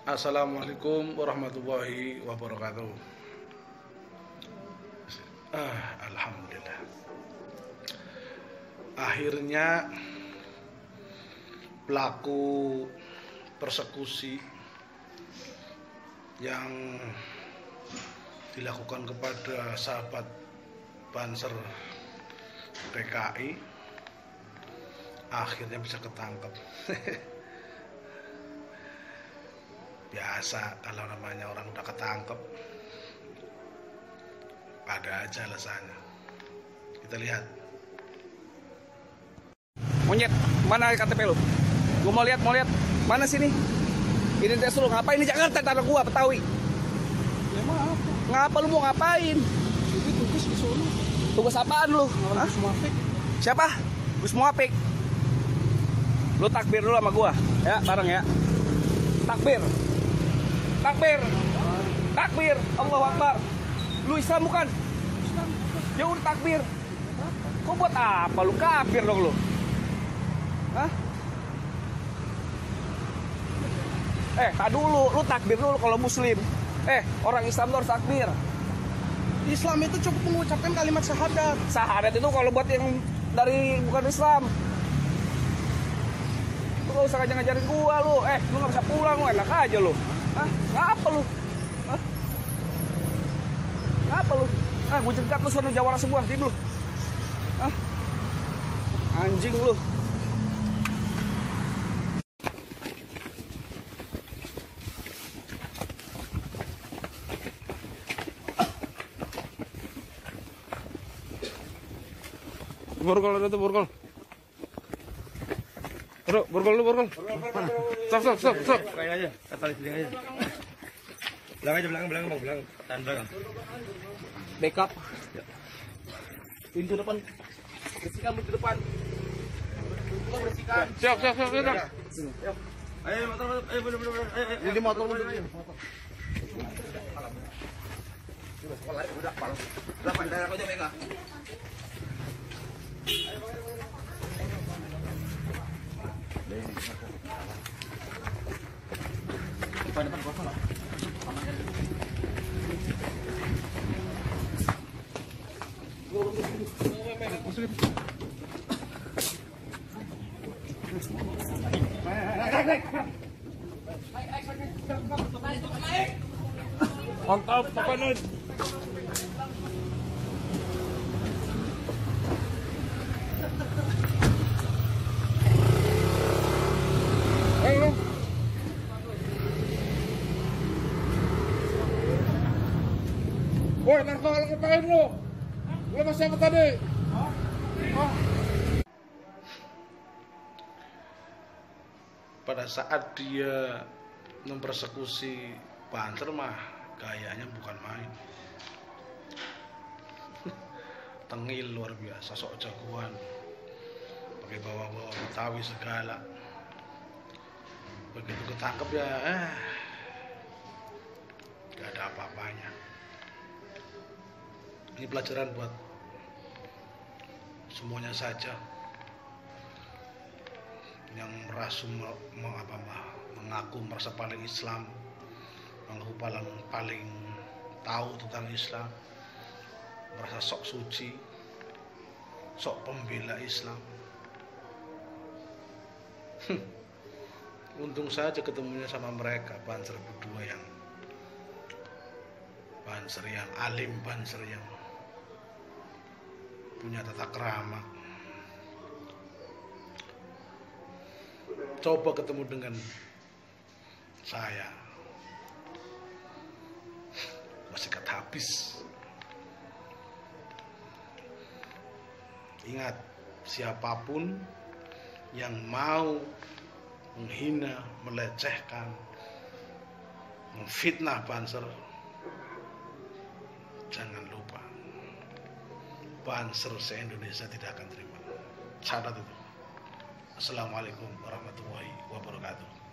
Assalamualaikum warahmatullahi wabarakatuh. Alhamdulillah. Akhirnya pelaku persekusi yang dilakukan kepada sahabat Banser PKI akhirnya bisa ketangkep. Biasa kalau namanya orang udah ketangkep, ada aja alasannya. Kita lihat. Monyet, mana KTP lu? Gua mau lihat. Mana sini? Identitas lu ngapain di Jakarta, tanah gua, Betawi? Ya maaf. Ngapa lu mau ngapain? Ini tugas di sono. Tugas apaan lu? Gus Muafik. Siapa? Gus Muafik. Lu takbir dulu sama gua. Ya, bareng ya. Takbir. Allahu Akbar. Lu Islam bukan? Ya udah takbir. Kok buat apa lu kafir dong lu? Hah? Tak dulu, lu takbir dulu kalau muslim. Orang Islam tuh harus takbir. Islam itu cukup mengucapkan kalimat syahadat. Syahadat itu kalau buat yang dari bukan Islam. Lu gak usah ngajarin gua lu. Lu gak bisa pulang lu, enak aja lu. Hah? Ngapa lu? Hah? Ngapa lu? Gua cegat lu sono jawara semua, diem lu. Hah? Anjing lu. Borgol itu borgol. Bro, borgol lu borgol. Stop. Kayak aja, tali sini aja. Belakang. Tahan belakang. Backup. Pintu depan. Bersihkan pintu depan. Bersihkan. Siap. Ayo motor, ayo bener. Ini motor. Udah pandai aku aja mereka. Depan kosong lah. Mantap, Pak Nud. Woi, ngapain lu? Lu masih apa tadi? Pada saat dia mempersekusi Banser mah gayanya bukan main. Tengil luar biasa, sok jagoan. Pakai bawa-bawa Betawi segala. Begitu ketangkep ya, gak ada apa-apanya. Ini pelajaran buat semuanya saja yang mengaku merasa paling Islam, mengaku paling tahu tentang Islam, merasa sok suci, sok pembela Islam. Untung saja ketemunya sama mereka, Banser berdua yang alim, Banser yang punya tata krama. Coba ketemu dengan saya, masih kat habis. Ingat, siapapun yang mau menghina, melecehkan, memfitnah Banser, jangan lupa Banser se-Indonesia tidak akan terima. Catat itu. Assalamualaikum warahmatullahi wabarakatuh.